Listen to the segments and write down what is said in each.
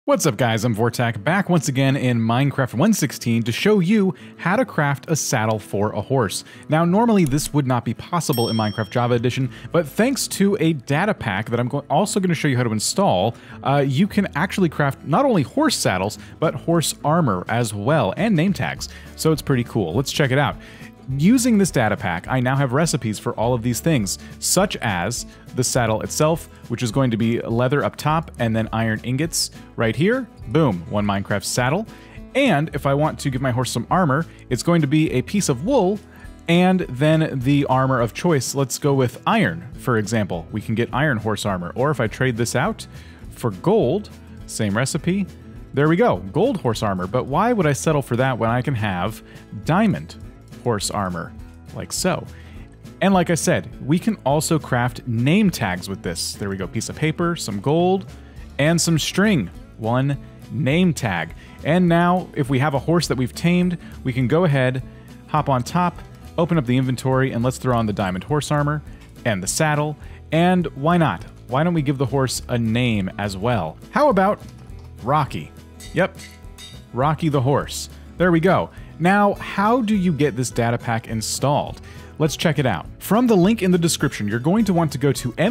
What's up guys, I'm vortac, back once again in Minecraft 1.16 to show you how to craft a saddle for a horse. Now normally this would not be possible in Minecraft Java Edition, but thanks to a data pack that I'm also going to show you how to install, you can actually craft not only horse saddles, but horse armor as well, and name tags. So it's pretty cool. Let's check it out. Using this data pack, I now have recipes for all of these things, such as the saddle itself, which is going to be leather up top and then iron ingots right here. Boom, one Minecraft saddle. And if I want to give my horse some armor, it's going to be a piece of wool and then the armor of choice. Let's go with iron, for example. We can get iron horse armor. Or if I trade this out for gold, same recipe. There we go, gold horse armor. But why would I settle for that when I can have diamond horse armor, like so? And like I said, we can also craft name tags with this. There we go, piece of paper, some gold, and some string. One name tag. And now, if we have a horse that we've tamed, we can go ahead, hop on top, open up the inventory, and let's throw on the diamond horse armor and the saddle. And why not? Why don't we give the horse a name as well? How about Rocky? Yep, Rocky the horse. There we go. Now, how do you get this data pack installed? Let's check it out. From the link in the description, you're going to want to go to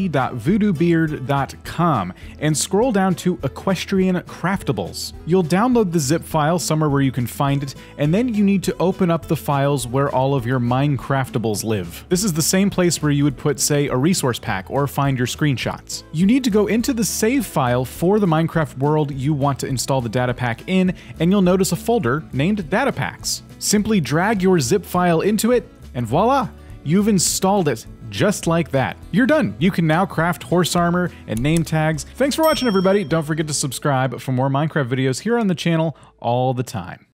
mc.voodoobeard.com and scroll down to Equestrian Craftables. You'll download the zip file somewhere where you can find it, and then you need to open up the files where all of your Minecraftables live. This is the same place where you would put, say, a resource pack or find your screenshots. You need to go into the save file for the Minecraft world you want to install the data pack in, and you'll notice a folder named Datapacks. Simply drag your zip file into it, and voila, you've installed it just like that. You're done. You can now craft horse armor and name tags. Thanks for watching, everybody. Don't forget to subscribe for more Minecraft videos here on the channel all the time.